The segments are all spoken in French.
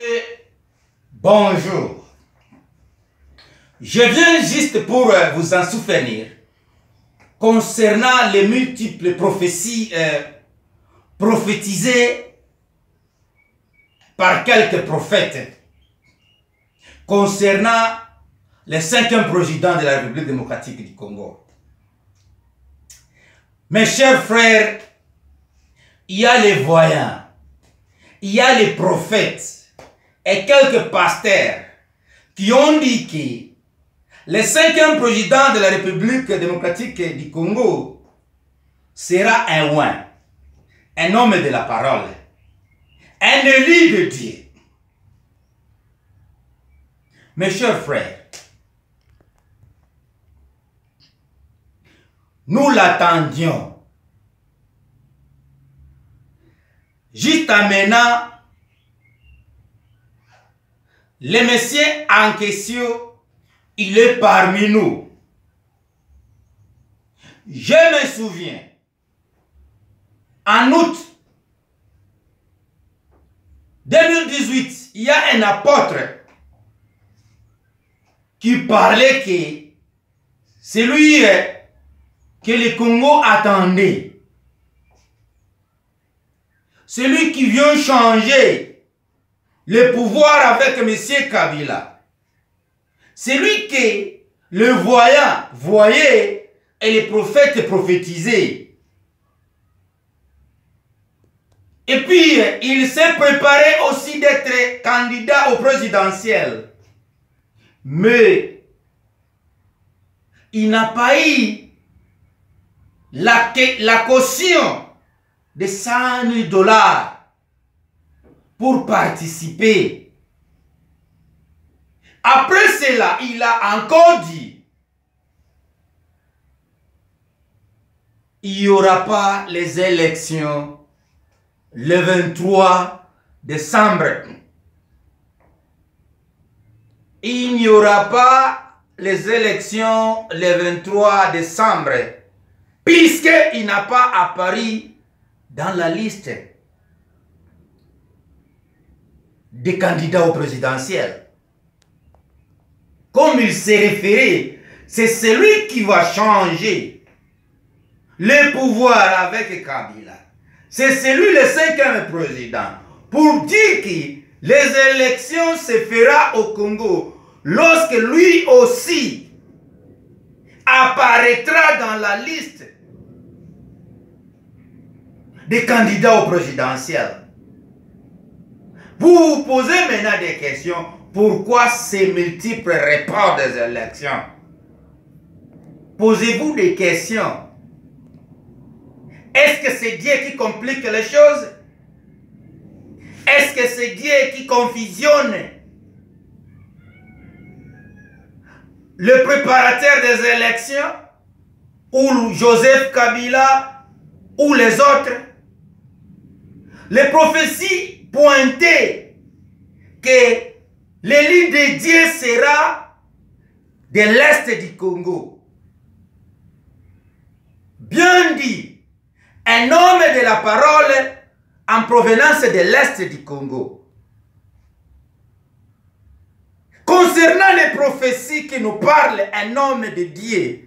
Bonjour. Je viens juste pour vous en souvenir concernant les multiples prophéties prophétisées par quelques prophètes concernant le 5e président de la République démocratique du Congo. Mes chers frères, il y a les voyants, il y a les prophètes et quelques pasteurs qui ont dit que le 5e président de la République démocratique du Congo sera un oint, un homme de la parole, un élu de Dieu. Mes chers frères, nous l'attendions. Jusqu'à maintenant, le monsieur en question, il est parmi nous. Je me souviens, en août 2018, il y a un apôtre qui parlait que c'est lui que le Congo attendait. Celui qui vient changer le pouvoir avec M. Kabila. Celui que le voyant voyait et les prophètes prophétisaient. Et puis, il s'est préparé aussi d'être candidat au présidentiel. Mais, il n'a pas eu la caution de 100 000 $ pour participer. Après cela, il a encore dit, il n'y aura pas les élections le 23 décembre. Il n'y aura pas les élections le 23 décembre, puisqu'il n'a pas apparu dans la liste des candidats au présidentiel. Comme il s'est référé, c'est celui qui va changer le pouvoir avec Kabila. C'est celui le 5e président. Pour dire que les élections se feront au Congo lorsque lui aussi apparaîtra dans la liste des candidats au présidentiel. Vous vous posez maintenant des questions. Pourquoi ces multiples reports des élections? Posez-vous des questions. Est-ce que c'est Dieu qui complique les choses? Est-ce que c'est Dieu qui confusionne le préparateur des élections? Ou Joseph Kabila? Ou les autres? Les prophéties pointaient que l'élu de Dieu sera de l'Est du Congo. Bien dit, un homme de la parole en provenance de l'Est du Congo. Concernant les prophéties qui nous parlent un homme de Dieu,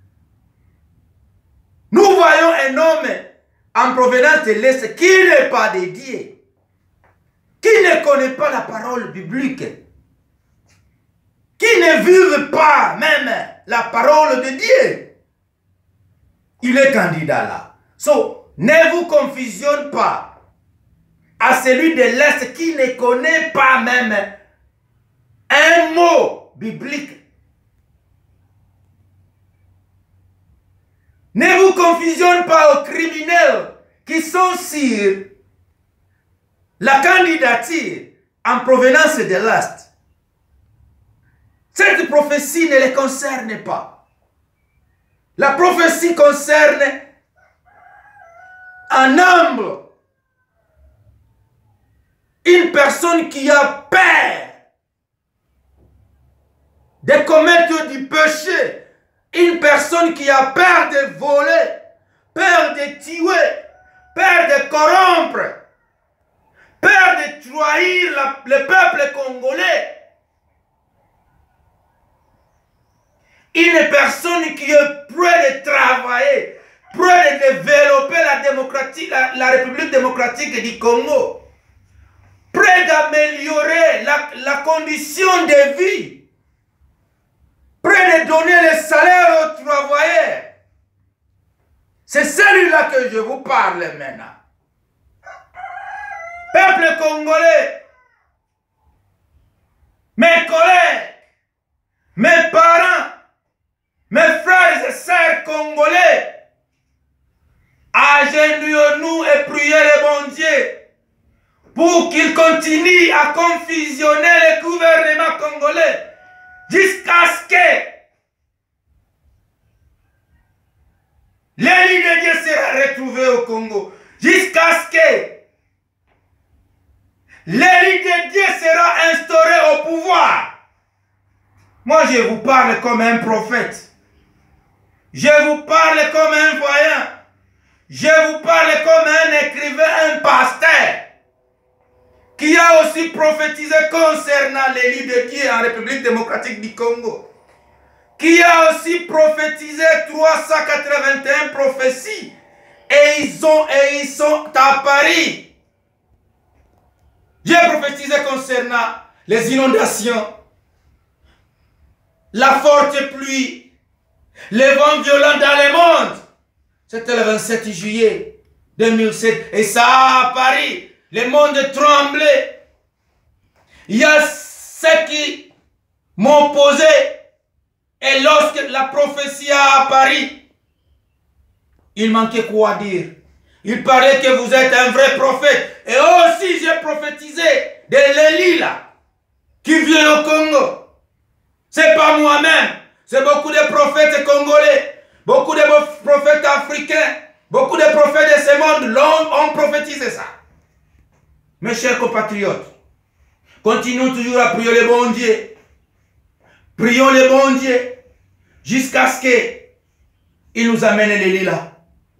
nous voyons un homme en provenance de l'Est qui n'est pas de Dieu, qui ne connaît pas la parole biblique, qui ne vive pas même la parole de Dieu. Il est candidat là. So, ne vous confusionnez pas à celui de l'Est qui ne connaît pas même un mot biblique. Ne vous confusionnez pas aux criminels qui sont sur la candidature en provenance de l'Est. Cette prophétie ne les concerne pas. La prophétie concerne un homme, une personne qui a peur de commettre du péché, une personne qui a peur de voler, peur de tuer, peur de corrompre, peur de trahir le peuple congolais. Une personne qui est prête de travailler, prête de développer la République démocratique du Congo, prête d'améliorer la condition de vie, prête de donner le salaire aux travailleurs. C'est celui-là que je vous parle maintenant. Peuple congolais, mes collègues, mes parents, mes frères et sœurs congolais, agenouillons-nous et prions le bon Dieu pour qu'il continue à confusionner le gouvernement congolais jusqu'à ce que l'élu de Dieu sera retrouvé au Congo, jusqu'à ce que l'élu de Dieu sera instauré au pouvoir. Moi, je vous parle comme un prophète. Je vous parle comme un voyant. Je vous parle comme un écrivain, un pasteur, qui a aussi prophétisé concernant l'élu de Dieu en République démocratique du Congo, qui a aussi prophétisé 381 prophéties, et ils sont à Paris. J'ai prophétisé concernant les inondations, la forte pluie, les vents violents dans le monde. C'était le 27 juillet 2007. Et ça à Paris, le monde tremblait. Il y a ceux qui m'ont posé. Et lorsque la prophétie a apparu, il manquait quoi dire? Il paraît que vous êtes un vrai prophète. Et aussi j'ai prophétisé de l'élu là, qui vient au Congo. C'est pas moi-même. C'est beaucoup de prophètes congolais, beaucoup de prophètes africains, beaucoup de prophètes de ce monde ont prophétisé ça. Mes chers compatriotes, continuons toujours à prier le bon Dieu. Prions le bon Dieu jusqu'à ce qu'il nous amène les là.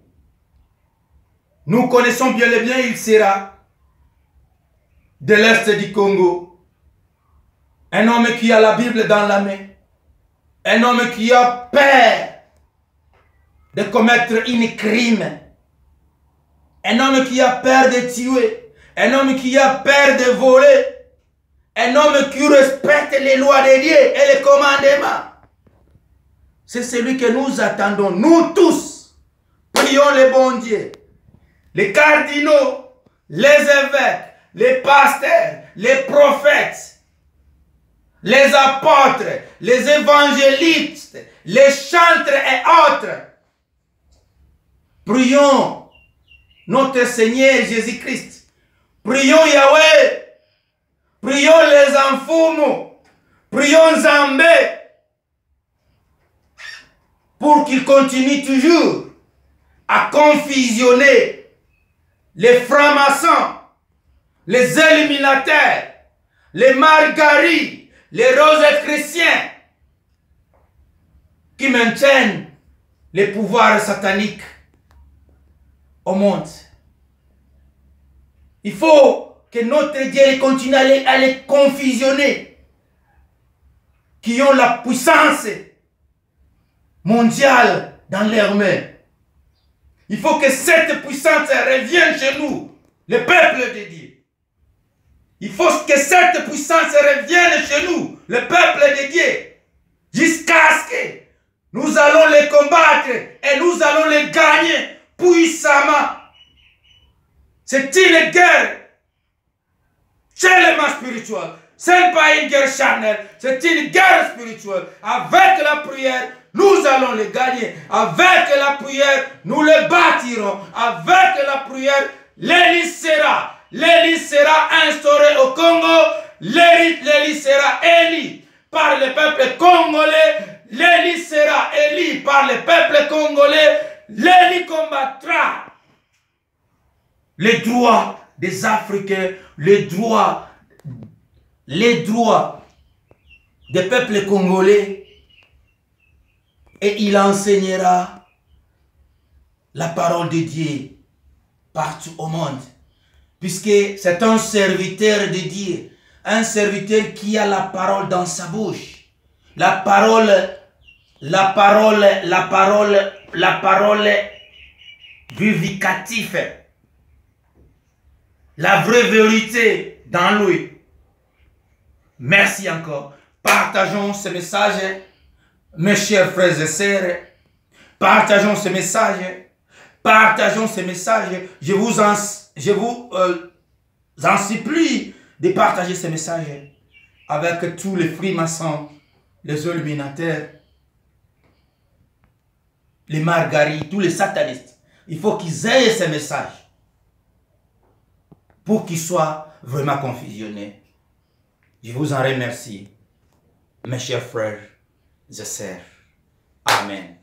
Nous connaissons bien le bien, il sera de l'Est du Congo. Un homme qui a la Bible dans la main. Un homme qui a peur de commettre un crime. Un homme qui a peur de tuer. Un homme qui a peur de voler. Un homme qui respecte les lois de Dieu et les commandements. C'est celui que nous attendons, nous tous. Prions le bon Dieu. Les cardinaux, les évêques, les pasteurs, les prophètes, les apôtres, les évangélistes, les chantres et autres. Prions notre Seigneur Jésus-Christ. Prions Yahweh. Prions les Amfumu. Prions Zambé. Pour qu'il continue toujours à confusionner les francs-maçons, les éliminateurs, les margaris, les roses chrétiens qui maintiennent les pouvoirs sataniques au monde. Il faut que notre Dieu continue à les confusionner, qui ont la puissance mondiale dans leurs mains. Il faut que cette puissance revienne chez nous, le peuple de Dieu. Il faut que cette puissance revienne chez nous, le peuple de Dieu, jusqu'à ce que nous allons les combattre et nous allons les gagner puissamment. C'est une guerre tellement spirituelle. Ce n'est pas une guerre charnelle, c'est une guerre spirituelle. Avec la prière, nous allons les gagner. Avec la prière, nous les bâtirons. Avec la prière, l'élu sera instauré au Congo. L'élu sera élu par le peuple congolais. L'élu sera élu par le peuple congolais. L'élu combattra les droits des Africains, les droits des peuples congolais, et il enseignera la parole de Dieu partout au monde. puisque c'est un serviteur de Dieu, un serviteur qui a la parole dans sa bouche. La parole vivificative. La vraie vérité dans lui. Merci encore. Partageons ce message, mes chers frères et sœurs. Partageons ce message. Partageons ce message. Je vous en supplie de partager ce message avec tous les frimaçons, les illuminateurs, les margarites, tous les satanistes. Il faut qu'ils aient ce message pour qu'ils soient vraiment confusionnés. Je vous en remercie, mes chers frères et sœurs. Amen.